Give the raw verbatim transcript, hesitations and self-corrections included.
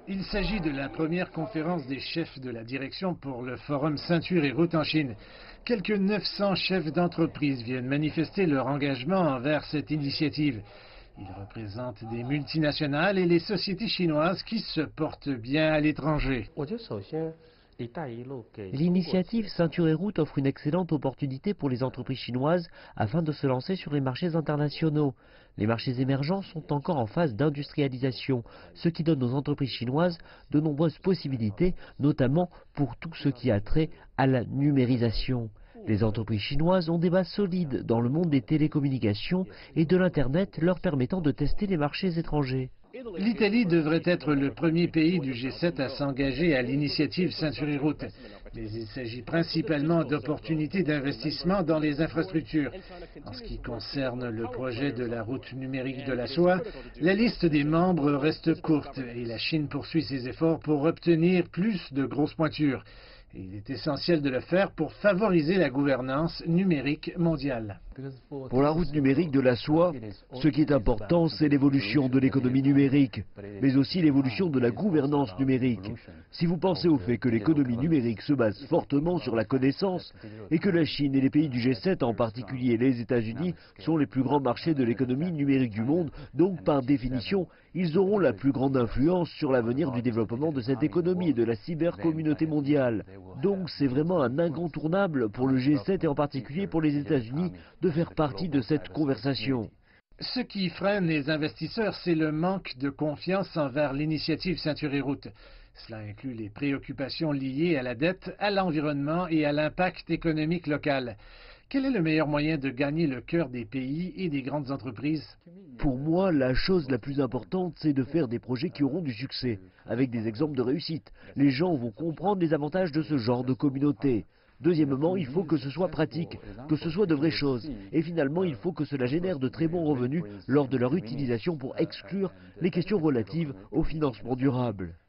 Il s'agit de la première conférence des chefs de la direction pour le forum Ceinture et Route en Chine. Quelques neuf cents chefs d'entreprise viennent manifester leur engagement envers cette initiative. Ils représentent des multinationales et les sociétés chinoises qui se portent bien à l'étranger. L'initiative Ceinture et Route offre une excellente opportunité pour les entreprises chinoises afin de se lancer sur les marchés internationaux. Les marchés émergents sont encore en phase d'industrialisation, ce qui donne aux entreprises chinoises de nombreuses possibilités, notamment pour tout ce qui a trait à la numérisation. Les entreprises chinoises ont des bases solides dans le monde des télécommunications et de l'Internet leur permettant de tester les marchés étrangers. L'Italie devrait être le premier pays du G sept à s'engager à l'initiative Ceinture et Route. Mais il s'agit principalement d'opportunités d'investissement dans les infrastructures. En ce qui concerne le projet de la route numérique de la soie, la liste des membres reste courte et la Chine poursuit ses efforts pour obtenir plus de grosses pointures. Et il est essentiel de le faire pour favoriser la gouvernance numérique mondiale. Pour la route numérique de la soie, ce qui est important, c'est l'évolution de l'économie numérique, mais aussi l'évolution de la gouvernance numérique. Si vous pensez au fait que l'économie numérique se base fortement sur la connaissance et que la Chine et les pays du G sept, en particulier les États-Unis, sont les plus grands marchés de l'économie numérique du monde, donc par définition, ils auront la plus grande influence sur l'avenir du développement de cette économie et de la cybercommunauté mondiale. Donc c'est vraiment un incontournable pour le G sept et en particulier pour les États-Unis de faire partie de cette conversation. Ce qui freine les investisseurs, c'est le manque de confiance envers l'initiative Ceinture et Route. Cela inclut les préoccupations liées à la dette, à l'environnement et à l'impact économique local. Quel est le meilleur moyen de gagner le cœur des pays et des grandes entreprises? Pour moi, la chose la plus importante, c'est de faire des projets qui auront du succès, avec des exemples de réussite. Les gens vont comprendre les avantages de ce genre de communauté. Deuxièmement, il faut que ce soit pratique, que ce soit de vraies choses. Et finalement, il faut que cela génère de très bons revenus lors de leur utilisation pour exclure les questions relatives au financement durable.